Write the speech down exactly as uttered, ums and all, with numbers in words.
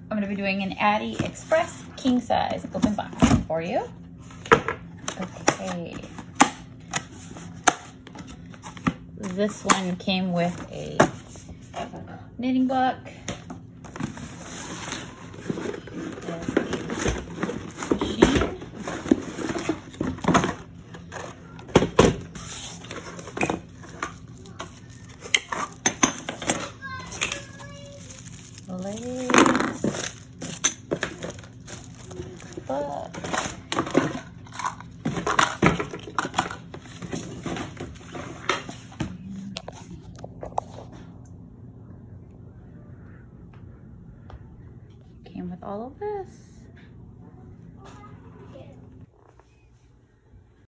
I'm going to be doing an Addi Express king size open box for you. Okay. This one came with a knitting book. Machine. Legs. Book. Came with all of it.